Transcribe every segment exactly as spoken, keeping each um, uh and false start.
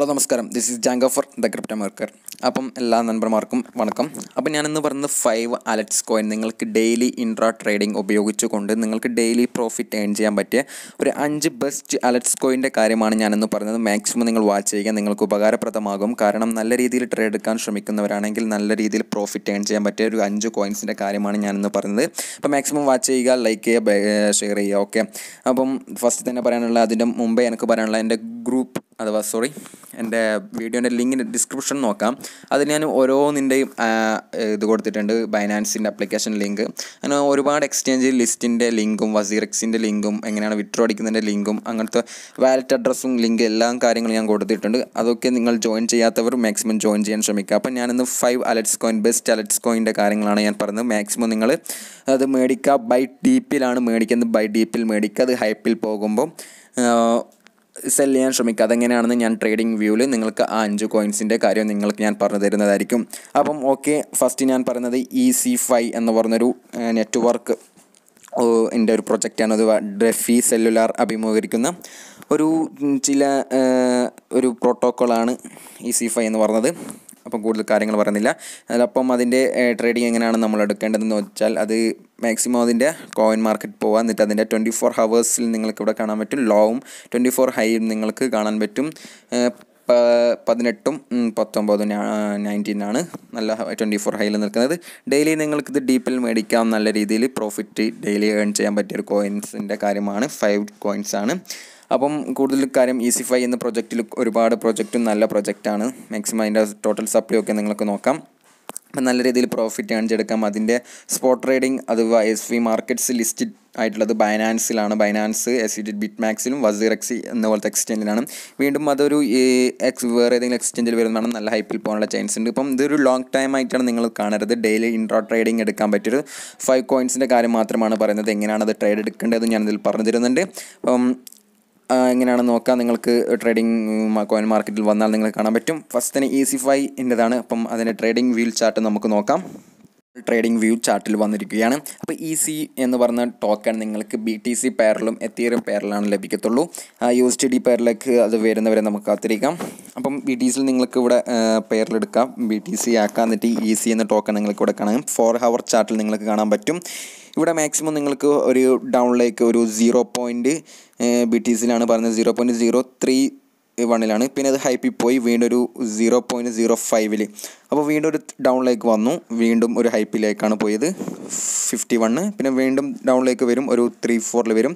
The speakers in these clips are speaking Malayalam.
ഹലോ നമസ്കാരം, this is Jango for the crypto market. അപ്പം എല്ലാ നண்பർമാർക്കും വണക്കം. അപ്പം ഞാനിന്ന് പറയുന്നത് ഫൈവ് അലറ്റ്സ് കോയിൻ നിങ്ങൾക്ക് ഡെയിലി ഇൻട്രാ ട്രേഡിംഗ് ഉപയോഗിച്ചുകൊണ്ട് നിങ്ങൾക്ക് ഡെയിലി പ്രോഫിറ്റ് ഏൺ ചെയ്യാൻ പറ്റിയ ഒരു അഞ്ച് ബെസ്റ്റ് അലറ്റ്സ് കോയിൻ്റെ കാര്യമാണ് ഞാനിന്ന് പറയുന്നത്. മാക്സിമം നിങ്ങൾ വാച്ച് ചെയ്യുക, നിങ്ങൾക്ക് ഉപകാരപ്രദമാകും. കാരണം നല്ല രീതിയിൽ ട്രേഡ് എടുക്കാൻ ശ്രമിക്കുന്നവരാണെങ്കിൽ നല്ല രീതിയിൽ പ്രോഫിറ്റ് ഏൺ ചെയ്യാൻ പറ്റിയ ഒരു അഞ്ച് കോയിൻസിൻ്റെ കാര്യമാണ് ഞാനിന്ന് പറയുന്നത്. അപ്പോൾ മാക്സിമം വാച്ച് ചെയ്യുക, ലൈക്ക് ചെയ്യുക, ഷെയർ ചെയ്യുക. ഓക്കെ, അപ്പം ഫസ്റ്റ് തന്നെ പറയാനുള്ള അതിൻ്റെ മുമ്പേ എനിക്ക് പറയാനുള്ള എൻ്റെ ഗ്രൂപ്പ് അഥവാ സോറി എൻ്റെ വീഡിയോൻ്റെ ലിങ്കിൻ്റെ ഡിസ്ക്രിപ്ഷൻ നോക്കാം. അതിൽ ഞാൻ ഓരോന്നിൻ്റെയും ഇത് കൊടുത്തിട്ടുണ്ട്. ബൈനാൻസിൻ്റെ ആപ്ലിക്കേഷൻ ലിങ്ക്, അങ്ങനെ ഒരുപാട് എക്സ്ചേഞ്ച് ലിസ്റ്റിൻ്റെ ലിങ്കും വസീറക്സിൻ്റെ ലിങ്കും എങ്ങനെയാണ് വിഡ്രോ അടിക്കുന്നതിൻ്റെ ലിങ്കും അങ്ങനത്തെ വാലറ്റ് അഡ്രസ്സും ലിങ്ക് എല്ലാ കാര്യങ്ങളും ഞാൻ കൊടുത്തിട്ടുണ്ട്. അതൊക്കെ നിങ്ങൾ ജോയിൻ ചെയ്യാത്തവർ മാക്സിമം ജോയിൻ ചെയ്യാൻ ശ്രമിക്കുക. അപ്പം ഞാനിന്ന് five alts coin best alts കോയിൻ്റെ കാര്യങ്ങളാണ് ഞാൻ പറയുന്നത്. മാക്സിമം നിങ്ങൾ അത് മേടിക്കുക. ബൈ ഡീപ്പിലാണ് മേടിക്കുന്നത്, ബൈ ഡീപ്പിൽ മേടിക്കുക. അത് ഹൈപ്പിൽ പോകുമ്പോൾ സെല് ചെയ്യാൻ ശ്രമിക്കുക. അതെങ്ങനെയാണെന്ന് ഞാൻ ട്രേഡിംഗ് വ്യൂവിൽ നിങ്ങൾക്ക് ആ അഞ്ച് കോയിൻസിൻ്റെ കാര്യം നിങ്ങൾക്ക് ഞാൻ പറഞ്ഞു തരുന്നതായിരിക്കും. അപ്പം ഓക്കെ, ഫസ്റ്റ് ഞാൻ പറയുന്നത് ഇ സി ഫൈവ് എന്ന് പറഞ്ഞൊരു നെറ്റ്വർക്ക് എൻ്റെ ഒരു പ്രൊജക്റ്റാണ്. അത് ഡെഫി സെല്ലുലാർ അഭിമുഖീകരിക്കുന്ന ഒരു ചില ഒരു പ്രോട്ടോക്കോളാണ് ഇ സി ഫൈവ് എന്ന് പറഞ്ഞത്. അപ്പം കൂടുതൽ കാര്യങ്ങൾ പറയുന്നില്ല. അപ്പം അതിൻ്റെ ട്രേഡിങ് എങ്ങനെയാണ് നമ്മൾ എടുക്കേണ്ടതെന്ന് വെച്ചാൽ, അത് മാക്സിമം അതിൻ്റെ കോയിൻ മാർക്കറ്റ് പോകാൻ, എന്നിട്ട് അതിൻ്റെ ട്വൻറ്റി ഫോർ ഹവേഴ്സിൽ നിങ്ങൾക്ക് ഇവിടെ കാണാൻ പറ്റും. ലോവും ട്വൻറ്റി ഫോർ ഹൈയും നിങ്ങൾക്ക് കാണാൻ പറ്റും. പതിനെട്ടും പത്തൊമ്പതും നയൻറ്റീനാണ് നല്ല ട്വൻറ്റി ഫോർ ഹൈയിൽ നിൽക്കുന്നത്. ഡെയിലി നിങ്ങൾക്കിത് ഡീപ്പിൽ മേടിക്കാം. നല്ല രീതിയിൽ പ്രോഫിറ്റ് ഡെയിലി ഏൺ ചെയ്യാൻ പറ്റിയൊരു കോയിൻസിൻ്റെ കാര്യമാണ്. ഫൈവ് കോയിൻസാണ്. അപ്പം കൂടുതൽ കാര്യം ഇ സി ഫൈവ് എന്ന പ്രൊജക്റ്റിൽ ഒരുപാട് പ്രൊജക്റ്റും നല്ല പ്രൊജക്റ്റാണ്. മാക്സിമം അതിൻ്റെ ടോട്ടൽ സപ്ലൈ ഒക്കെ നിങ്ങൾക്ക് നോക്കാം. അപ്പം നല്ല രീതിയിൽ പ്രോഫിറ്റ് ഏൺ ചെയ്തെടുക്കാം. അതിൻ്റെ സ്പോട്ട് ട്രേഡിംഗ് അഥവാ എസ് വി മാർക്കറ്റ്സ് ലിസ്റ്റഡ് ആയിട്ടുള്ളത് ബൈനാൻസിലാണ്. ബൈനാൻസ്, എസ് ഇ ബിറ്റ് മാക്സിലും വസീറക്സി എന്ന പോലത്തെ എക്സ്ചേഞ്ചിലാണ്. വീണ്ടും അതൊരു എക്സ് വേറെ ഏതെങ്കിലും എക്സ്ചേഞ്ചിൽ വരുന്നതാണ്. നല്ല ഹൈപ്പിൽ പോകാനുള്ള ചാൻസ് ഉണ്ട്. ഇപ്പം ഇതൊരു ലോങ് ടൈം ആയിട്ടാണ് നിങ്ങൾ കാണരുത്. ഡെയിലി ഇൻട്രാ ട്രേഡിംഗ് എടുക്കാൻ പറ്റിയൊരു ഫൈവ് കോയിൻസിൻ്റെ കാര്യം മാത്രമാണ് പറയുന്നത്. എങ്ങനെയാണ് അത് ട്രേഡ് എടുക്കേണ്ടത് ഞാനിതിൽ പറഞ്ഞു തരുന്നുണ്ട്. അപ്പം എങ്ങനെയാണെന്ന് നോക്കാം. നിങ്ങൾക്ക് ട്രേഡിംഗ് കോയിൻ മാർക്കറ്റിൽ വന്നാൽ നിങ്ങൾക്ക് കാണാൻ പറ്റും. ഫസ്റ്റ് തന്നെ ഇ സി ഫൈവിൻ്റെതാണ്. അപ്പം അതിൻ്റെ ട്രേഡിംഗ് വ്യൂ ചാർട്ട് നമുക്ക് നോക്കാം. ട്രേഡിംഗ് വ്യൂ ചാർട്ടിൽ വന്നിരിക്കുകയാണ്. അപ്പോൾ ഇ സി എന്ന് പറഞ്ഞ ടോക്കൺ നിങ്ങൾക്ക് ബി ടി സി പെയറിലും എത്തീറിയം പെയറിലാണ് ലഭിക്കത്തുള്ളൂ. യു എസ് ടി ഡി പെയറിലേക്ക് അത് വരുന്നവരെ നമുക്ക് കാത്തിരിക്കാം. അപ്പം ബി ടി സിയിൽ നിങ്ങൾക്ക് ഇവിടെ പെയറിലെടുക്കാം, ബി ടി സി ആക്കാം. എന്നിട്ട് ഇ സി എന്ന ടോക്കൺ നിങ്ങൾക്ക് ഇവിടെ കാണാം. ഫോർ ഹവർ ചാർട്ടിൽ നിങ്ങൾക്ക് കാണാൻ പറ്റും. ഇവിടെ മാക്സിമം നിങ്ങൾക്ക് ഒരു ഡൗണിലേക്ക് ഒരു സീറോ പോയിൻറ്റ് ബി ടി സിയിലാണ് പറയുന്നത്, സീറോ പോയിൻറ്റ് സീറോ ത്രീ വണ്ണിലാണ്. പിന്നെ അത് ഹൈപ്പിൽ പോയി വീണ്ടും ഒരു സീറോ പോയിൻറ്റ് സീറോ ഫൈവിൽ, അപ്പോൾ വീണ്ടും ഒരു ഡൗണിലേക്ക് വന്നു. വീണ്ടും ഒരു ഹൈപ്പിലേക്കാണ് പോയത് ഫിഫ്റ്റി വണ്ണ്. പിന്നെ വീണ്ടും ഡൗണിലേക്ക് വരും, ഒരു ത്രീ ഫോറിൽ വരും.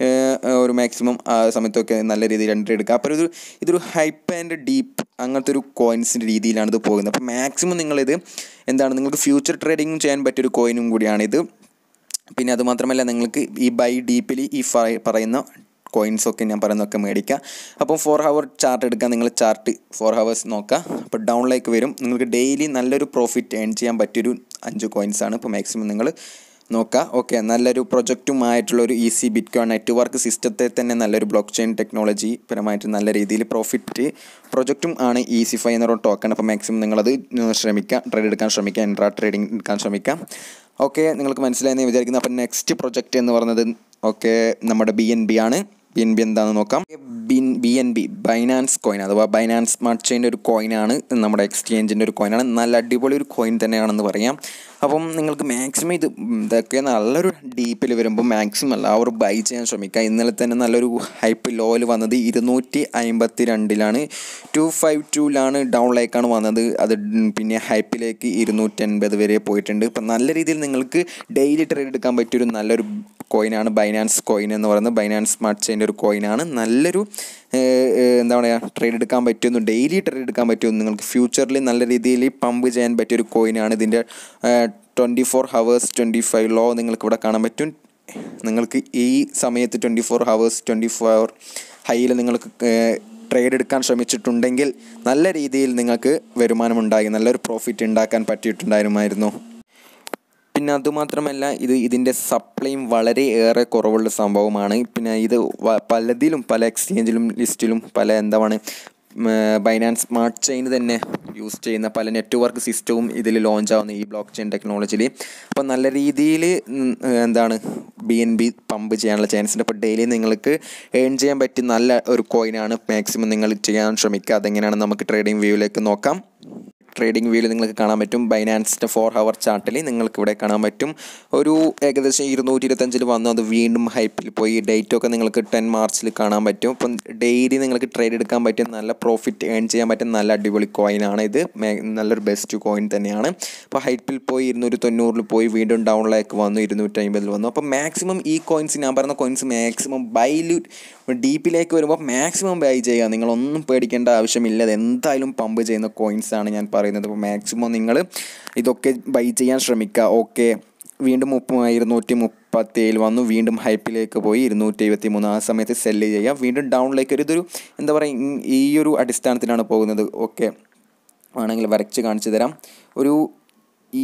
ഒരു മാക്സിമം ആ സമയത്തൊക്കെ നല്ല രീതിയിൽ എൻട്രി എടുക്കുക. അപ്പോൾ ഇത് ഇതൊരു ഹൈപ്പ് ആൻഡ് ഡീപ്പ് അങ്ങനത്തെ ഒരു കോയിൻസിൻ്റെ രീതിയിലാണ് ഇത് പോകുന്നത്. അപ്പോൾ മാക്സിമം നിങ്ങളിത് എന്താണ്, നിങ്ങൾക്ക് ഫ്യൂച്ചർ ട്രേഡിങ്ങും ചെയ്യാൻ പറ്റിയൊരു കോയിനും കൂടിയാണിത്. പിന്നെ അതുമാത്രമല്ല, നിങ്ങൾക്ക് ഈ ബൈ ഡീപ്പിൽ ഈ പറയുന്ന കോയിൻസൊക്കെ ഞാൻ പറയുന്നതൊക്കെ മേടിക്കുക. അപ്പോൾ ഫോർ ഹവർ ചാർട്ട് എടുക്കുക. നിങ്ങൾ ചാർട്ട് ഫോർ ഹവേഴ്സ് നോക്കുക. അപ്പോൾ ഡൗണിലേക്ക് വരും. നിങ്ങൾക്ക് ഡെയിലി നല്ലൊരു പ്രോഫിറ്റ് ഏൺ ചെയ്യാൻ പറ്റിയൊരു അഞ്ച് കോയിൻസാണ്. അപ്പോൾ മാക്സിമം നിങ്ങൾ നോക്കുക. ഓക്കെ, നല്ലൊരു പ്രൊജക്റ്റുമായിട്ടുള്ളൊരു ഈസി ബിറ്റ് കോയിൻ നെറ്റ്വർക്ക് സിസ്റ്റത്തെ തന്നെ നല്ലൊരു ബ്ലോക്ക് ചെയിൻ ടെക്നോളജി പരമായിട്ട് നല്ല രീതിയിൽ പ്രോഫിറ്റ് പ്രൊജക്റ്റും ആണ് ഇ സി ഫൈവ് എന്നൊരു ടോക്കൺ. അപ്പോൾ മാക്സിമം നിങ്ങളത് ശ്രമിക്കുക, ട്രേഡ് എടുക്കാൻ ശ്രമിക്കുക, ഇൻട്രാ ട്രേഡിംഗ് എടുക്കാൻ ശ്രമിക്കുക. ഓക്കെ, നിങ്ങൾക്ക് മനസ്സിലായെന്ന് വിചാരിക്കുന്നു. അപ്പോൾ നെക്സ്റ്റ് പ്രൊജക്റ്റ് എന്ന് പറയുന്നത് ഓക്കെ നമ്മുടെ ബി എൻ ബി ആണ്. ബി എൻ ബി എന്താണെന്ന് നോക്കാം. B N B Binance coin അഥവാ ബൈനാൻസ് സ്മാർട്ട് ചെയിൻ്റെ ഒരു കോയിനാണ്. നമ്മുടെ എക്സ്ചേഞ്ചിൻ്റെ ഒരു കോയിനാണ്. നല്ല അടിപൊളി ഒരു കോയിൻ തന്നെയാണെന്ന് പറയാം. അപ്പം നിങ്ങൾക്ക് മാക്സിമം ഇത് ഇതൊക്കെ നല്ലൊരു ഡീപ്പിൽ വരുമ്പോൾ മാക്സിമം എല്ലാവരും ബൈ ചെയ്യാൻ ശ്രമിക്കുക. ഇന്നലെ തന്നെ നല്ലൊരു ഹൈപ്പ് ലോയിൽ വന്നത് ഇരുന്നൂറ്റി അമ്പത്തി രണ്ടിലാണ്, ടു ഫൈവ് ടൂലാണ് ഡൗണിലേക്കാണ് വന്നത്. അത് പിന്നെ ഹൈപ്പിലേക്ക് ഇരുന്നൂറ്റി അൻപത് വരെ പോയിട്ടുണ്ട്. ഇപ്പം നല്ല രീതിയിൽ നിങ്ങൾക്ക് ഡെയിലി ട്രേഡ് എടുക്കാൻ പറ്റിയൊരു നല്ലൊരു കോയിനാണ് ബൈനാൻസ് കോയിൻ എന്ന് പറയുന്നത്. ബൈനാൻസ് സ്മാർട്ട് ചെയിൻ്റെ ഒരു കോയിനാണ്. നല്ലൊരു എന്താ പറയുക, ട്രേഡ് എടുക്കാൻ പറ്റുന്നു, ഡെയിലി ട്രേഡ് എടുക്കാൻ പറ്റുന്നു. നിങ്ങൾക്ക് ഫ്യൂച്ചറിൽ നല്ല രീതിയിൽ പമ്പ് ചെയ്യാൻ പറ്റിയൊരു കോയിനാണ്. ഇതിൻ്റെ twenty four hours twenty five low നിങ്ങൾക്ക് ഇവിടെ കാണാൻ പറ്റും. നിങ്ങൾക്ക് ഈ സമയത്ത് twenty four hours twenty four ഹൈയിൽ നിങ്ങൾക്ക് ട്രേഡ് എടുക്കാൻ ശ്രമിച്ചിട്ടുണ്ടെങ്കിൽ നല്ല രീതിയിൽ നിങ്ങൾക്ക് വരുമാനമുണ്ടായി, നല്ലൊരു പ്രോഫിറ്റ് ഉണ്ടാക്കാൻ പറ്റിയിട്ടുണ്ടായിരുമായിരുന്നു. പിന്നെ അതുമാത്രമല്ല, ഇത് ഇതിൻ്റെ സപ്ലൈയും വളരെ ഏറെ കുറവുള്ള സംഭവമാണ്. പിന്നെ ഇത് പലതിലും പല എക്സ്ചേഞ്ചിലും ലിസ്റ്റിലും പല എന്താണ് ബൈനാൻസ് സ്മാർട്ട് ചെയിൻ തന്നെ യൂസ് ചെയ്യുന്ന പല നെറ്റ്വർക്ക് സിസ്റ്റവും ഇതിൽ ലോഞ്ച് ആവുന്ന ഈ ബ്ലോക്ക് ചെയിൻ ടെക്നോളജിയിൽ. അപ്പോൾ നല്ല രീതിയിൽ എന്താണ് ബി എൻ ബി പമ്പ് ചെയ്യാനുള്ള ചാൻസ് ഉണ്ട്. അപ്പോൾ ഡെയിലി നിങ്ങൾക്ക് ഏൺ ചെയ്യാൻ പറ്റിയ നല്ല ഒരു കോയിനാണ്. മാക്സിമം നിങ്ങൾ ചെയ്യാൻ ശ്രമിക്കുക. അതെങ്ങനെയാണെന്ന് നമുക്ക് ട്രേഡിംഗ് വ്യൂവിലേക്ക് നോക്കാം. ട്രേഡിംഗ് വ്യൂവിൽ നിങ്ങൾക്ക് കാണാൻ പറ്റും ബൈനാൻസിൻ്റെ ഫോർ ഹവർ ചാർട്ടിൽ നിങ്ങൾക്ക് ഇവിടെ കാണാൻ പറ്റും ഒരു ഏകദേശം ഇരുന്നൂറ്റി ഇരുപത്തഞ്ചിൽ വന്നു, അത് വീണ്ടും ഹൈപ്പിൽ പോയി. ഡേറ്റൊക്കെ നിങ്ങൾക്ക് ടെൻ മാർച്ചിൽ കാണാൻ പറ്റും. അപ്പം ഡെയിലി നിങ്ങൾക്ക് ട്രേഡ് എടുക്കാൻ പറ്റിയ നല്ല പ്രോഫിറ്റ് ഏൺ ചെയ്യാൻ പറ്റിയ നല്ല അടിപൊളി കോയിനാണ് ഇത്. നല്ലൊരു ബെസ്റ്റ് കോയിൻ തന്നെയാണ്. അപ്പോൾ ഹൈപ്പിൽ പോയി ഇരുന്നൂറ്റി തൊണ്ണൂറിൽ പോയി വീണ്ടും ഡൗണിലേക്ക് വന്നു, ഇരുന്നൂറ്റി അമ്പതിൽ വന്നു. അപ്പോൾ മാക്സിമം ഈ കോയിൻസ്, ഞാൻ പറഞ്ഞ കോയിൻസ് മാക്സിമം ബൈല് ഡീപ്പിലേക്ക് വരുമ്പോൾ മാക്സിമം ബൈ ചെയ്യുക. നിങ്ങളൊന്നും പേടിക്കേണ്ട ആവശ്യമില്ല. അത് എന്തായാലും പമ്പ് ചെയ്യുന്ന കോയിൻസാണ് ഞാൻ പറയുന്നത്. അപ്പോൾ മാക്സിമം നിങ്ങൾ ഇതൊക്കെ ബൈ ചെയ്യാൻ ശ്രമിക്കുക. ഓക്കെ, വീണ്ടും മുപ്പ ഇരുന്നൂറ്റി മുപ്പത്തേഴ് വന്നു, വീണ്ടും ഹൈപ്പിലേക്ക് പോയി ഇരുന്നൂറ്റി എഴുപത്തി മൂന്ന്. ആ സമയത്ത് സെല്ല് ചെയ്യുക. വീണ്ടും ഡൗണിലേക്ക് ഒരു ഇതൊരു എന്താ പറയുക, ഈ ഒരു അടിസ്ഥാനത്തിലാണ് പോകുന്നത്. ഓക്കെ, ആണെങ്കിൽ വരച്ച് കാണിച്ചു തരാം. ഒരു ഈ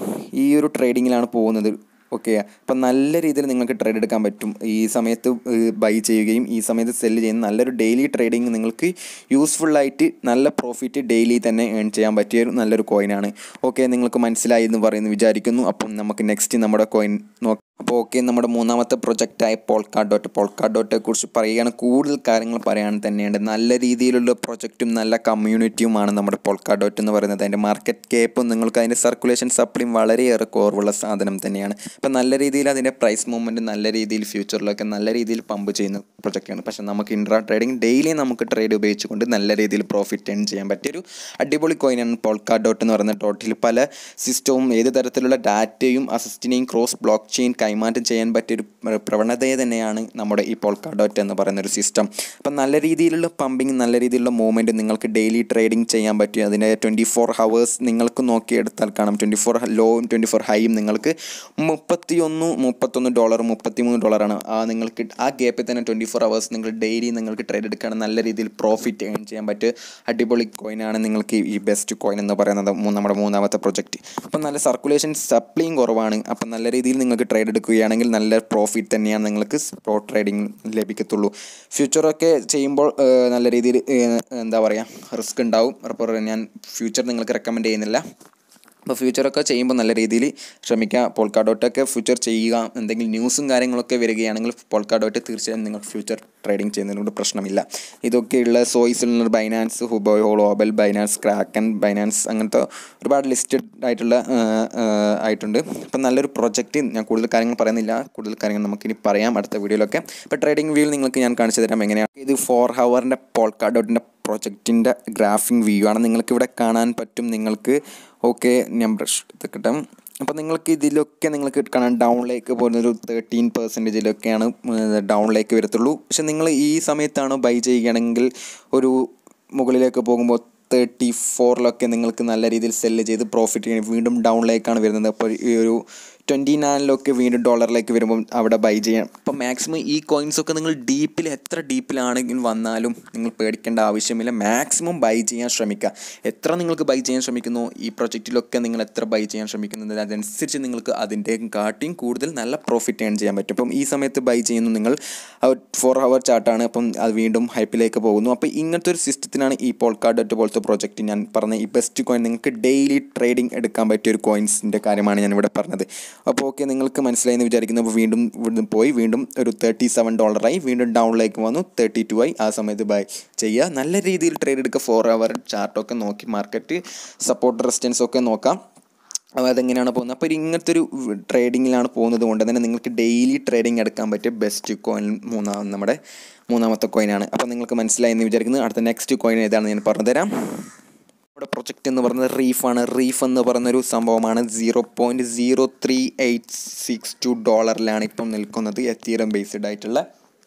ഈ ഒരു ട്രേഡിങ്ങിലാണ് പോകുന്നത്. ഓക്കെ, അപ്പം നല്ല രീതിയിൽ നിങ്ങൾക്ക് ട്രേഡ് എടുക്കാൻ പറ്റും. ഈ സമയത്ത് ബൈ ചെയ്യുകയും ഈ സമയത്ത് സെല്ല് ചെയ്യുന്ന നല്ലൊരു ഡെയിലി ട്രേഡിങ് നിങ്ങൾക്ക് യൂസ്ഫുള്ളായിട്ട് നല്ല പ്രോഫിറ്റ് ഡെയിലി തന്നെ ഏൺ ചെയ്യാൻ പറ്റിയ ഒരു നല്ലൊരു കോയിനാണ്. ഓക്കെ, നിങ്ങൾക്ക് മനസ്സിലായി എന്ന് പറയുന്നു വിചാരിക്കുന്നു. അപ്പം നമുക്ക് നെക്സ്റ്റ് നമ്മുടെ കോയിൻ നോക്കാം. അപ്പോൾ ഓക്കെ, നമ്മുടെ മൂന്നാമത്തെ പ്രൊജക്റ്റായ പോൾക്കാ ഡോട്ട് പോൾക്കാ ഡോട്ടെ കുറിച്ച് പറയുകയാണ്. കൂടുതൽ കാര്യങ്ങൾ പറയാൻ തന്നെയുണ്ട്. നല്ല രീതിയിലുള്ള പ്രൊജക്റ്റും നല്ല കമ്മ്യൂണിറ്റിയുമാണ് നമ്മുടെ പോൾക്കാ ഡോട്ട് എന്ന് പറയുന്നത്. അതിൻ്റെ മാർക്കറ്റ് ക്യാപ്പും നിങ്ങൾക്ക് അതിൻ്റെ സർക്കുലേഷൻ സപ്ലിയും വളരെയേറെ കുറവുള്ള സാധനം തന്നെയാണ്. അപ്പോൾ നല്ല രീതിയിൽ അതിൻ്റെ പ്രൈസ് മൂവ്മെൻറ്റ് നല്ല രീതിയിൽ ഫ്യൂച്ചറിലൊക്കെ നല്ല രീതിയിൽ പമ്പ് ചെയ്യുന്ന പ്രൊജക്റ്റാണ്. പക്ഷേ നമുക്ക് ഇൻട്രാ ട്രേഡിങ് ഡെയിലി നമുക്ക് ട്രേഡ് ഉപയോഗിച്ചുകൊണ്ട് നല്ല രീതിയിൽ പ്രോഫിറ്റ് ഏൺ ചെയ്യാൻ പറ്റിയൊരു അടിപൊളി കോയിനാണ് പോൾക്കാ ഡോട്ട് എന്ന് പറയുന്ന ഡോട്ടിൽ പല സിസ്റ്റവും ഏത് തരത്തിലുള്ള ഡാറ്റയും അസിസ്റ്റിനെയും ക്രോസ് ബ്ലോക്ക് ചെയിൻ കൈമാറ്റം ചെയ്യാൻ പറ്റിയൊരു പ്രവണതയെ തന്നെയാണ് നമ്മുടെ ഈ പോൾക്കാ ഡോട്ട് എന്ന് പറയുന്നൊരു സിസ്റ്റം. അപ്പം നല്ല രീതിയിലുള്ള പമ്പിങ്, നല്ല രീതിയിലുള്ള മൂവ്മെൻറ്റ് നിങ്ങൾക്ക് ഡെയിലി ട്രേഡിംഗ് ചെയ്യാൻ പറ്റും. അതിൻ്റെ ട്വൻറ്റി ഫോർ ഹവേഴ്സ് നിങ്ങൾക്ക് നോക്കിയെടുത്താൽ കാണാം. ട്വൻറ്റി ഫോർ ലോയും ട്വൻറ്റി ഫോർ ഹൈയും നിങ്ങൾക്ക് മുപ്പത്തി ഒന്ന് മുപ്പത്തൊന്ന് ഡോളർ മുപ്പത്തി മൂന്ന് ഡോളറാണ്. ആ നിങ്ങൾക്ക് ആ ഗ്യാപ്പിൽ തന്നെ ട്വൻറ്റി ഫോർ ഹവേഴ്സ് നിങ്ങൾ ഡെയിലി നിങ്ങൾക്ക് ട്രേഡ് എടുക്കുകയാണ്. നല്ല രീതിയിൽ പ്രോഫിറ്റ് ഏൺ ചെയ്യാൻ പറ്റിയ അടിപൊളി കോയിനാണ് നിങ്ങൾക്ക് ഈ ബെസ്റ്റ് കോയിൻ എന്ന് പറയുന്നത് നമ്മുടെ മൂന്നാമത്തെ പ്രൊജക്റ്റ്. അപ്പം നല്ല സർക്കുലേഷൻ സപ്ലിയും കുറവാണ്. അപ്പം നല്ല രീതിയിൽ നിങ്ങൾക്ക് ട്രേഡ് എടുക്കുകയാണെങ്കിൽ നല്ല പ്രോഫിറ്റ് തന്നെയാണ് നിങ്ങൾക്ക് സ്പോട്ട് ട്രേഡിംഗ് ലഭിക്കത്തുള്ളൂ. ഫ്യൂച്ചറൊക്കെ ചെയ്യുമ്പോൾ നല്ല രീതിയിൽ എന്താ പറയുക റിസ്ക് ഉണ്ടാവും. അപ്പോൾ ഞാൻ ഫ്യൂച്ചർ നിങ്ങൾക്ക് റെക്കമെൻഡ് ചെയ്യുന്നില്ല. അപ്പോൾ ഫ്യൂച്ചറൊക്കെ ചെയ്യുമ്പോൾ നല്ല രീതിയിൽ ശ്രമിക്കുക. പോൾക്കാ ഡോട്ടൊക്കെ ഫ്യൂച്ചർ ചെയ്യുക. എന്തെങ്കിലും ന്യൂസും കാര്യങ്ങളൊക്കെ വരികയാണെങ്കിൽ പോൾക്കാ ഡോട്ട് തീർച്ചയായും നിങ്ങൾ ഫ്യൂച്ചർ ട്രേഡിംഗ് ചെയ്യുന്നതിനോട് പ്രശ്നമില്ല. ഇതൊക്കെയുള്ള സോയിസിലുള്ള Binance, Huobi, global, Binance, Kraken, Binance അങ്ങനത്തെ ഒരുപാട് ലിസ്റ്റഡ് ആയിട്ടുള്ള ആയിട്ടുണ്ട്. അപ്പം നല്ലൊരു പ്രൊജക്റ്റ്. ഞാൻ കൂടുതൽ കാര്യങ്ങൾ പറയുന്നില്ല. കൂടുതൽ കാര്യങ്ങൾ നമുക്കിനി പറയാം അടുത്ത വീഡിയോയിലൊക്കെ. ഇപ്പോൾ ട്രേഡിംഗ് വ്യൂവിൽ നിങ്ങൾക്ക് ഞാൻ കാണിച്ചു തരാം എങ്ങനെയാണ്. ഇത് ഫോർ ഹവറിൻ്റെ പോൾക്കാ ഡോട്ടിൻ്റെ പ്രൊജക്റ്റിൻ്റെ ഗ്രാഫിംഗ് വ്യൂ ആണ്. നിങ്ങൾക്കിവിടെ കാണാൻ പറ്റും. നിങ്ങൾക്ക് ഓക്കെ, ഞാൻ ബ്രഷ് കിട്ടും. അപ്പോൾ നിങ്ങൾക്ക് ഇതിലൊക്കെ നിങ്ങൾക്ക് കാണാൻ ഡൗണിലേക്ക് പോകുന്നൊരു തേർട്ടീൻ പെർസെൻറ്റേജിലൊക്കെയാണ് ഡൗണിലേക്ക് വരത്തുള്ളൂ. പക്ഷെ നിങ്ങൾ ഈ സമയത്താണ് ബൈ ചെയ്യുകയാണെങ്കിൽ ഒരു മുകളിലേക്ക് പോകുമ്പോൾ തേർട്ടി ഫോറിലൊക്കെ നിങ്ങൾക്ക് നല്ല രീതിയിൽ സെല്ല് ചെയ്ത് പ്രോഫിറ്റ് ചെയ്യണം. വീണ്ടും ഡൗണിലേക്കാണ് വരുന്നത്. അപ്പോൾ ഈ ഒരു ട്വൻറ്റി നയനിലൊക്കെ വീണ്ടും ഡോളറിലേക്ക് വരുമ്പം അവിടെ ബൈ ചെയ്യാം. അപ്പോൾ മാക്സിമം ഈ കോയിൻസൊക്കെ നിങ്ങൾ ഡീപ്പിൽ എത്ര ഡീപ്പിലാണെങ്കിൽ വന്നാലും നിങ്ങൾ പേടിക്കേണ്ട ആവശ്യമില്ല. മാക്സിമം ബൈ ചെയ്യാൻ ശ്രമിക്കുക. എത്ര നിങ്ങൾക്ക് ബൈ ചെയ്യാൻ ശ്രമിക്കുന്നു, ഈ പ്രൊജക്റ്റിലൊക്കെ നിങ്ങൾ എത്ര ബൈ ചെയ്യാൻ ശ്രമിക്കുന്നത് അതനുസരിച്ച് നിങ്ങൾക്ക് അതിൻ്റെ കാട്ടിയും കൂടുതൽ നല്ല പ്രോഫിറ്റ് ഏൺ ചെയ്യാൻ പറ്റും. അപ്പം ഈ സമയത്ത് ബൈ ചെയ്യുന്നു നിങ്ങൾ. ഫോർ ഹവർ ചാർട്ടാണ്. അപ്പം അത് വീണ്ടും ഹൈപ്പിലേക്ക് പോകുന്നു. അപ്പോൾ ഇങ്ങനത്തെ ഒരു സിസ്റ്റത്തിനാണ് ഈ പോൾക്കാ ഡോട്ട് പോലത്തെ പ്രോജക്റ്റ്. ഞാൻ പറഞ്ഞ ഈ ബെസ്റ്റ് കോയിൻ നിങ്ങൾക്ക് ഡെയിലി ട്രേഡിംഗ് എടുക്കാൻ പറ്റിയ ഒരു കോയിൻസിൻ്റെ കാര്യമാണ് ഞാനിവിടെ പറഞ്ഞത്. അപ്പോൾ ഓക്കെ, നിങ്ങൾക്ക് മനസ്സിലായെന്ന് വിചാരിക്കുന്നു. അപ്പോൾ വീണ്ടും ഇവിടുന്ന് പോയി വീണ്ടും ഒരു തേർട്ടി സെവൻ ഡോളറായി വീണ്ടും ഡൗണിലേക്ക് വന്നു, തേർട്ടി ടു ആയി. ആ സമയത്ത് ബൈ ചെയ്യുക. നല്ല രീതിയിൽ ട്രേഡ് എടുക്കുക. ഫോർ അവർ ചാർട്ടൊക്കെ നോക്കി മാർക്കറ്റ് സപ്പോർട്ട് റെസിസ്റ്റൻസ് ഒക്കെ നോക്കാം. അപ്പോൾ അതെങ്ങനെയാണ് പോകുന്നത്. അപ്പോൾ ഇങ്ങനത്തെ ഒരു ട്രേഡിങ്ങിലാണ് പോകുന്നത് കൊണ്ട് തന്നെ നിങ്ങൾക്ക് ഡെയിലി ട്രേഡിംഗ് എടുക്കാൻ പറ്റിയ ബെസ്റ്റ് കോയിൻ മൂന്നാം നമ്മുടെ മൂന്നാമത്തെ കോയിനാണ്. അപ്പോൾ നിങ്ങൾക്ക് മനസ്സിലായെന്ന് വിചാരിക്കുന്നു. അടുത്ത നെക്സ്റ്റ് കോയിൻ ഏതാണെന്ന് ഞാൻ പറഞ്ഞു തരാം. നമ്മുടെ പ്രൊജക്റ്റ് എന്ന് പറയുന്നത് റീഫാണ്. റീഫ് എന്ന് പറയുന്നൊരു സംഭവമാണ്. Zero point zero three eight six two ഡോളറിലാണ് ഇപ്പം നിൽക്കുന്നത്. എത്തീറിയം ബേസ്ഡ് ആയിട്ടുള്ള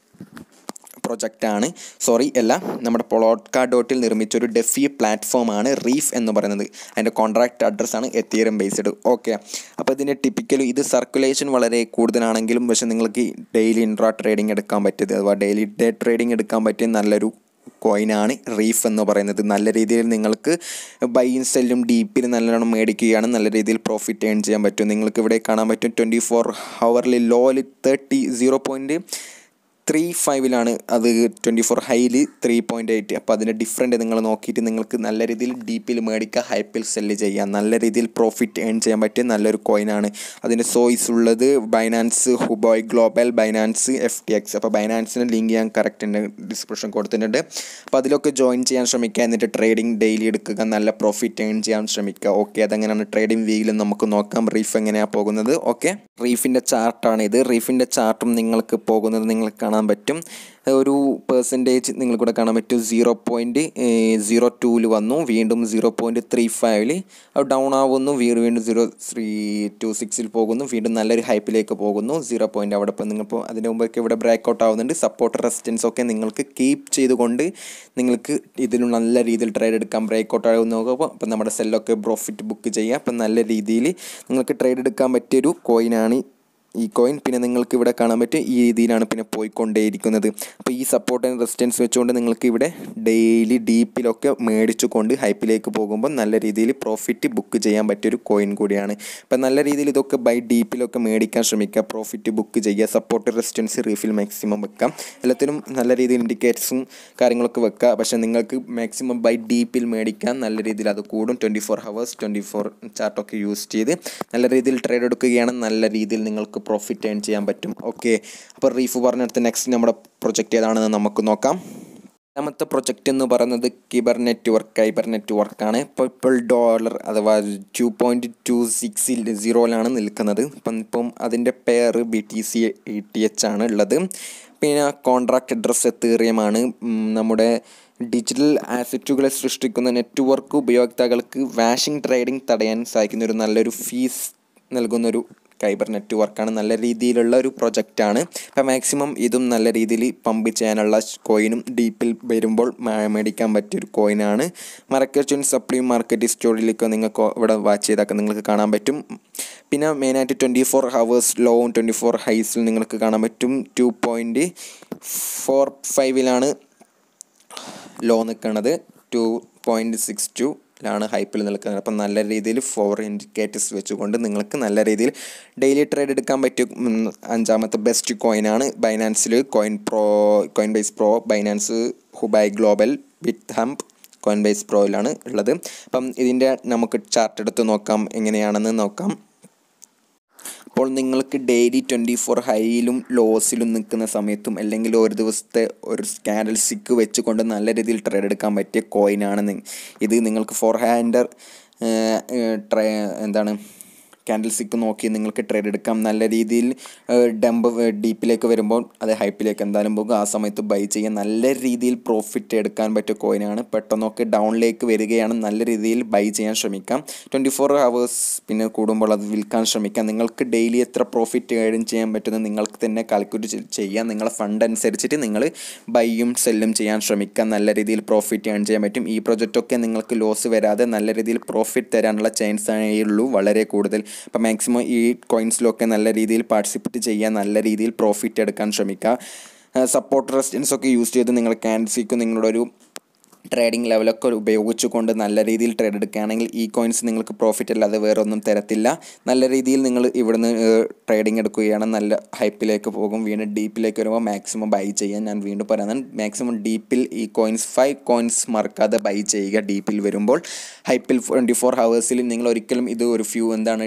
പ്രൊജക്റ്റാണ്. സോറി അല്ല, നമ്മുടെ പോൾക്കാ ഡോട്ടിൽ നിർമ്മിച്ചൊരു ഡെഫി പ്ലാറ്റ്ഫോമാണ് റീഫ് എന്ന് പറയുന്നത്. അതിൻ്റെ കോൺട്രാക്റ്റ് അഡ്രസ്സാണ് എത്തീറിയം ബേസ്ഡ്. ഓക്കെ, അപ്പോൾ ഇതിൻ്റെ ടിപ്പിക്കലും ഇത് സർക്കുലേഷൻ വളരെ കൂടുതലാണെങ്കിലും പക്ഷേ നിങ്ങൾക്ക് ഡെയിലി ഇൻട്രാ ട്രേഡിംഗ് എടുക്കാൻ പറ്റിയത് അഥവാ ഡെയിലി ഡേ ട്രേഡിംഗ് എടുക്കാൻ പറ്റിയ നല്ലൊരു കോയിനാണ് റീഫ് എന്ന് പറയുന്നത്. നല്ല രീതിയിൽ നിങ്ങൾക്ക് ബൈയും സെല്ലും ഡീപ്പിൽ നല്ലോണം മേടിക്കുകയാണ്. നല്ല രീതിയിൽ പ്രോഫിറ്റ് ഏൺ ചെയ്യാൻ പറ്റും. നിങ്ങൾക്ക് ഇവിടെ കാണാൻ പറ്റും ട്വൻറ്റി ഫോർ ഹവറിൽ ലോയിൽ തേർട്ടി സീറോ പോയിൻറ്റ് ത്രീ ഫൈവിലാണ് അത് ട്വൻറ്റി ഫോർ ഹൈയിൽ ത്രീ പോയിൻറ്റ് എയ്റ്റ്. അപ്പോൾ അതിൻ്റെ ഡിഫറൻറ്റ് നിങ്ങൾ നോക്കിയിട്ട് നിങ്ങൾക്ക് നല്ല രീതിയിൽ ഡീപ്പിൽ മേടിക്കുക, ഹൈപ്പിൽ സെല്ല് ചെയ്യാം, നല്ല രീതിയിൽ പ്രോഫിറ്റ് ഏൺ ചെയ്യാൻ പറ്റിയ നല്ലൊരു കോയിനാണ്. അതിൻ്റെ സോയ്സ് ഉള്ളത് Binance, Huobi global, Binance, F T X. അപ്പോൾ ബൈനാൻസിൻ്റെ ലിങ്ക് ഞാൻ കറക്റ്റ് ഡിസ്ക്രിപ്ഷൻ കൊടുത്തിട്ടുണ്ട്. അപ്പോൾ അതിലൊക്കെ ജോയിൻ ചെയ്യാൻ ശ്രമിക്കുക. എന്നിട്ട് ട്രേഡിംഗ് ഡെയിലി എടുക്കുക, നല്ല പ്രോഫിറ്റ് ഏൺ ചെയ്യാൻ ശ്രമിക്കുക. ഓക്കെ, അതെങ്ങനെയാണ് ട്രേഡിംഗ് വീക്കിലും നമുക്ക് നോക്കാം. റീഫ് എങ്ങനെയാണ് പോകുന്നത്. ഓക്കെ, റീഫിൻ്റെ ചാർട്ടാണിത്. റീഫിൻ്റെ ചാർട്ടും നിങ്ങൾക്ക് പോകുന്നത് നിങ്ങൾക്ക് കാണാൻ പറ്റും. ഒരു പെർസെൻറ്റേജ് നിങ്ങൾക്കിവിടെ കാണാൻ പറ്റും. സീറോ പോയിൻറ്റ് സീറോ ടൂവിൽ വന്നു, വീണ്ടും സീറോ പോയിൻറ്റ് ത്രീ ഫൈവിൽ അത് ഡൗൺ ആവുന്നു, വീണ്ടും വീണ്ടും സീറോ ത്രീ ടു സിക്സിൽ പോകുന്നു, വീണ്ടും നല്ലൊരു ഹൈപ്പിലേക്ക് പോകുന്നു. സീറോ പോയിൻറ്റ് അവിടെ ഇപ്പോൾ നിങ്ങളിപ്പോൾ അതിന് മുമ്പൊക്കെ ഇവിടെ ബ്രേക്ക് ഔട്ട് ആവുന്നുണ്ട്. സപ്പോർട്ട് റെസിസ്റ്റൻസ് ഒക്കെ നിങ്ങൾക്ക് കീപ്പ് ചെയ്തുകൊണ്ട് നിങ്ങൾക്ക് ഇതിൽ നല്ല രീതിയിൽ ട്രേഡ് എടുക്കാം. ബ്രേക്ക് ഔട്ട് ആകുന്ന നോക്കുമ്പോൾ അപ്പോൾ നമ്മുടെ സെല്ലൊക്കെ പ്രോഫിറ്റ് ബുക്ക് ചെയ്യുക. അപ്പം നല്ല രീതിയിൽ നിങ്ങൾക്ക് ട്രേഡ് എടുക്കാൻ പറ്റിയൊരു കോയിനാണ് ഈ കോയിൻ. പിന്നെ നിങ്ങൾക്ക് ഇവിടെ കാണാൻ പറ്റും ഈ രീതിയിലാണ് പിന്നെ പോയിക്കൊണ്ടേയിരിക്കുന്നത്. അപ്പോൾ ഈ സപ്പോർട്ട് ആൻഡ് റെസിസ്റ്റൻസ് വെച്ചുകൊണ്ട് നിങ്ങൾക്ക് ഇവിടെ ഡെയിലി ഡീപ്പിലൊക്കെ മേടിച്ചുകൊണ്ട് ഹൈപ്പിലേക്ക് പോകുമ്പോൾ നല്ല രീതിയിൽ പ്രോഫിറ്റ് ബുക്ക് ചെയ്യാൻ പറ്റിയൊരു കോയിൻ കൂടിയാണ്. അപ്പോൾ നല്ല രീതിയിൽ ഇതൊക്കെ ബൈ ഡീപ്പിലൊക്കെ മേടിക്കാൻ ശ്രമിക്കുക, പ്രോഫിറ്റ് ബുക്ക് ചെയ്യുക, സപ്പോർട്ട് റെസിസ്റ്റൻസ് റീഫിൽ മാക്സിമം വെക്കാം. എല്ലാത്തിനും നല്ല രീതിയിൽ ഇൻഡിക്കേറ്റേഴ്സും കാര്യങ്ങളൊക്കെ വെക്കുക. പക്ഷേ നിങ്ങൾക്ക് മാക്സിമം ബൈ ഡീപ്പിൽ മേടിക്കാൻ നല്ല രീതിയിൽ അത് കൂടും. Twenty four hours twenty four ചാർട്ടൊക്കെ യൂസ് ചെയ്ത് നല്ല രീതിയിൽ ട്രേഡ് എടുക്കുകയാണ്, നല്ല രീതിയിൽ നിങ്ങൾക്ക് പ്രോഫിറ്റ് ഏൺ ചെയ്യാൻ പറ്റും. ഓക്കെ, അപ്പോൾ റീഫ് പറഞ്ഞെടുത്ത് നെക്സ്റ്റ് നമ്മുടെ പ്രൊജക്റ്റ് ഏതാണെന്ന് നമുക്ക് നോക്കാം. രണ്ടാമത്തെ പ്രൊജക്റ്റ് എന്ന് പറയുന്നത് കിബർ നെറ്റ്വർക്ക് കൈബർ നെറ്റ്വർക്കാണ്. ഇപ്പോൾ ഇപ്പോൾ ഡോളർ അഥവാ ടു പോയിൻറ്റ് ടു സിക്സിൽ സീറോയിലാണ് നിൽക്കുന്നത്. ഇപ്പം ഇപ്പം അതിൻ്റെ pair B T C E T H ആണ് ഉള്ളത്. പിന്നെ കോൺട്രാക്ട് അഡ്രസ് എത്തീറിയമാണ്. നമ്മുടെ ഡിജിറ്റൽ ആസറ്റുകളെ സൃഷ്ടിക്കുന്ന നെറ്റ്വർക്ക് ഉപയോക്താക്കൾക്ക് വാഷിംഗ് ട്രേഡിംഗ് തടയാൻ സഹായിക്കുന്ന ഒരു നല്ലൊരു ഫീസ് നൽകുന്നൊരു കൈബർ നെറ്റ്വർക്കാണ്. നല്ല രീതിയിലുള്ള ഒരു പ്രൊജക്റ്റാണ്. അപ്പോൾ മാക്സിമം ഇതും നല്ല രീതിയിൽ പമ്പ് ചെയ്യാനുള്ള കോയിനും ഡീപ്പിൽ വരുമ്പോൾ മേടിക്കാൻ പറ്റിയൊരു കോയിനാണ്. മാർക്കറ്റ് സപ്ലി മാർക്കറ്റ് സ്റ്റോറിലേക്ക് നിങ്ങൾക്ക് ഇവിടെ വാച്ച് ചെയ്താൽ നിങ്ങൾക്ക് കാണാൻ പറ്റും. പിന്നെ മെയിനായിട്ട് ട്വൻറ്റി ഫോർ ഹവേഴ്സ് ലോവും ട്വൻറ്റി ഫോർ ഹൈസിൽ നിങ്ങൾക്ക് കാണാൻ പറ്റും. ടു പോയിൻറ്റ് ഫോർ ഫൈവിലാണ് ലോ നിൽക്കുന്നത്, ടു പോയിൻറ്റ് സിക്സ് ടു ാണ് ഹൈപ്പിൽ നിൽക്കുന്നത്. അപ്പം നല്ല രീതിയിൽ ഫോർ ഇൻഡിക്കേറ്റേഴ്സ് വെച്ചുകൊണ്ട് നിങ്ങൾക്ക് നല്ല രീതിയിൽ ഡെയിലി ട്രേഡ് എടുക്കാൻ പറ്റിയ അഞ്ചാമത്തെ ബെസ്റ്റ് കോയിനാണ്. ബൈനാൻസിൽ coin pro Coinbase Pro, Binance, Huobi global, Bithumb, Coinbase പ്രോയിലാണ് ഉള്ളത്. അപ്പം ഇതിൻ്റെ നമുക്ക് ചാർട്ട് എടുത്ത് നോക്കാം, എങ്ങനെയാണെന്ന് നോക്കാം. അപ്പോൾ നിങ്ങൾക്ക് ഡെയിലി ട്വൻറ്റി ഫോർ ഹൈയിലും ലോസിലും നിൽക്കുന്ന സമയത്തും അല്ലെങ്കിൽ ഒരു ദിവസത്തെ ഒരു ക്യാൻഡിൽ സ്റ്റിക്ക് വെച്ചുകൊണ്ട് നല്ല രീതിയിൽ ട്രേഡ് എടുക്കാൻ പറ്റിയ കോയിനാണ് ഇത്. നിങ്ങൾക്ക് ഫോർ ഹാൻഡർ ട്രേ എന്താണ് ക്യാൻഡിൽ സ്റ്റിക്ക് നോക്കി നിങ്ങൾക്ക് ട്രേഡ് എടുക്കാം. നല്ല രീതിയിൽ ഡംപ് ഡീപ്പിലേക്ക് വരുമ്പോൾ അത് ഹൈപ്പിലേക്ക് എന്തായാലും പോകും. ആ സമയത്ത് ബൈ ചെയ്യാൻ നല്ല രീതിയിൽ പ്രോഫിറ്റ് എടുക്കാൻ പറ്റിയ കോയിനാണ്. പെട്ടെന്നൊക്കെ ഡൗണിലേക്ക് വരികയാണ്, നല്ല രീതിയിൽ ബൈ ചെയ്യാൻ ശ്രമിക്കാം. ട്വൻറ്റി ഫോർ ഹവേഴ്സ് പിന്നെ കൂടുമ്പോൾ അത് വിൽക്കാൻ ശ്രമിക്കാം. നിങ്ങൾക്ക് ഡെയിലി എത്ര പ്രോഫിറ്റ് ഏൺ ചെയ്യാൻ പറ്റുന്നത് നിങ്ങൾക്ക് തന്നെ കാൽക്കുലേറ്റ് ചെയ്യാം. നിങ്ങളെ ഫണ്ട് അനുസരിച്ചിട്ട് നിങ്ങൾ ബൈയും സെല്ലും ചെയ്യാൻ ശ്രമിക്കാം. നല്ല രീതിയിൽ പ്രോഫിറ്റ് ഏൺ ചെയ്യാൻ പറ്റും. ഈ പ്രൊജക്റ്റൊക്കെ നിങ്ങൾക്ക് ലോസ് വരാതെ നല്ല രീതിയിൽ പ്രോഫിറ്റ് തരാനുള്ള ചാൻസ് ആണേ ഉള്ളൂ, വളരെ കൂടുതൽ. അപ്പോൾ മാക്സിമം ഈ കോയിൻസിലൊക്കെ നല്ല രീതിയിൽ പാർട്ടിസിപ്പേറ്റ് ചെയ്യാൻ, നല്ല രീതിയിൽ പ്രോഫിറ്റ് എടുക്കാൻ ശ്രമിക്കുക. സപ്പോർട്ട് റെസിസ്റ്റൻസ് ഒക്കെ യൂസ് ചെയ്ത് നിങ്ങൾ ക്യാൻഡിൽസിക്ക് നിങ്ങളുടെ ഒരു ട്രേഡിംഗ് ലെവലൊക്കെ ഉപയോഗിച്ചുകൊണ്ട് നല്ല രീതിയിൽ ട്രേഡ് എടുക്കുകയാണെങ്കിൽ ഈ കോയിൻസ് നിങ്ങൾക്ക് പ്രോഫിറ്റ് അല്ലാതെ വേറെ ഒന്നും തരത്തില്ല. നല്ല രീതിയിൽ നിങ്ങൾ ഇവിടുന്ന് ട്രേഡിംഗ് എടുക്കുകയാണ്, നല്ല ഹൈപ്പിലേക്ക് പോകും. വീണ്ടും ഡീപ്പിലേക്ക് വരുമ്പോൾ മാക്സിമം ബൈ ചെയ്യാൻ ഞാൻ വീണ്ടും പറയുന്നത്. മാക്സിമം ഡീപ്പിൽ ഈ കോയിൻസ് ഫൈവ് കോയിൻസ് മറക്കാതെ ബൈ ചെയ്യുക. ഡീപ്പിൽ വരുമ്പോൾ ഹൈപ്പിൽ ട്വൻറ്റി ഫോർ ഹവേഴ്സിൽ നിങ്ങൾ ഒരിക്കലും ഇത് ഒരു ഫ്യൂ എന്താണ്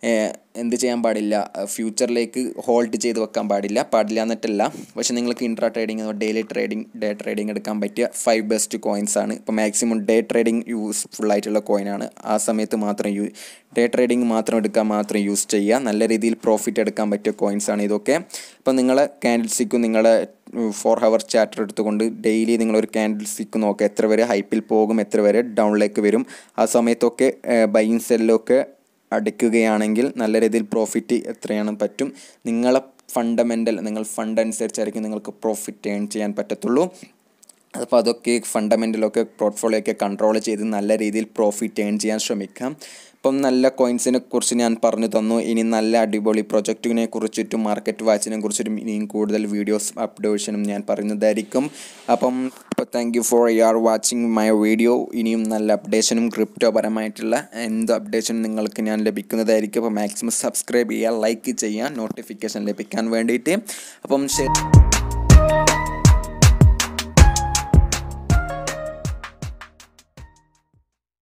എന്ത് ചെയ്യാൻ പാടില്ല, ഫ്യൂച്ചറിലേക്ക് ഹോൾഡ് ചെയ്ത് വെക്കാൻ പാടില്ല പാടില്ല എന്നിട്ടല്ല. പക്ഷേ നിങ്ങൾക്ക് intra trading daily trading day trading എടുക്കാൻ പറ്റിയ ഫൈവ് ബെസ്റ്റ് കോയിൻസ് ആണ്. ഇപ്പോൾ മാക്സിമം ഡേ ട്രേഡിംഗ് യൂസ്ഫുൾ ആയിട്ടുള്ള കോയിനാണ്. ആ സമയത്ത് മാത്രം യൂ ഡേ ട്രേഡിംഗ് മാത്രം എടുക്കാൻ മാത്രം യൂസ് ചെയ്യുക. നല്ല രീതിയിൽ പ്രോഫിറ്റ് എടുക്കാൻ പറ്റിയ കോയിൻസ് ആണ് ഇതൊക്കെ. ഇപ്പോൾ നിങ്ങളെ ക്യാൻഡിൽ സ്റ്റിക്കും നിങ്ങളെ ഫോർ ഹവർ ചാർട്ടർ എടുത്തുകൊണ്ട് ഡെയിലി നിങ്ങളൊരു ക്യാൻഡിൽ സ്റ്റിക്ക് നോക്കുക, എത്ര വരെ ഹൈപ്പിൽ പോകും, എത്ര വരെ ഡൗണിലേക്ക് വരും. ആ സമയത്തൊക്കെ ബൈയിങ് സെല്ലൊക്കെ അടിക്കുകയാണെങ്കിൽ നല്ല രീതിയിൽ പ്രോഫിറ്റ് എത്രയാണ് പറ്റും. നിങ്ങളെ ഫണ്ടമെൻ്റൽ നിങ്ങൾ ഫണ്ട് അനുസരിച്ചായിരിക്കും നിങ്ങൾക്ക് പ്രോഫിറ്റ് ഏൺ ചെയ്യാൻ പറ്റത്തുള്ളൂ. അപ്പോൾ അതൊക്കെ ഫണ്ടമെൻ്റലൊക്കെ പോർട്ട്ഫോളിയോ ഒക്കെ കൺട്രോൾ ചെയ്ത് നല്ല രീതിയിൽ പ്രോഫിറ്റ് ഏൺ ചെയ്യാൻ ശ്രമിക്കാം. അപ്പം നല്ല കോയിൻസിനെ കുറിച്ച് ഞാൻ പറഞ്ഞു തന്നു. ഇനി നല്ല അടിപൊളി പ്രൊജക്റ്റിനെ കുറിച്ചിട്ടും മാർക്കറ്റ് വാച്ചിനെ കുറിച്ചിട്ടും ഇനിയും കൂടുതൽ വീഡിയോസ് അപ്ഡേഷനും ഞാൻ പറയുന്നതായിരിക്കും. അപ്പം അപ്പോൾ thank you for your watching my video. ഇനിയും നല്ല അപ്ഡേഷനും ക്രിപ്റ്റോ പരമായിട്ടുള്ള എന്ത് അപ്ഡേഷനും നിങ്ങൾക്ക് ഞാൻ ലഭിക്കുന്നതായിരിക്കും. അപ്പോൾ മാക്സിമം സബ്സ്ക്രൈബ് ചെയ്യുക, ലൈക്ക് ചെയ്യുക, നോട്ടിഫിക്കേഷൻ ലഭിക്കാൻ വേണ്ടിയിട്ട്. അപ്പം ശരി.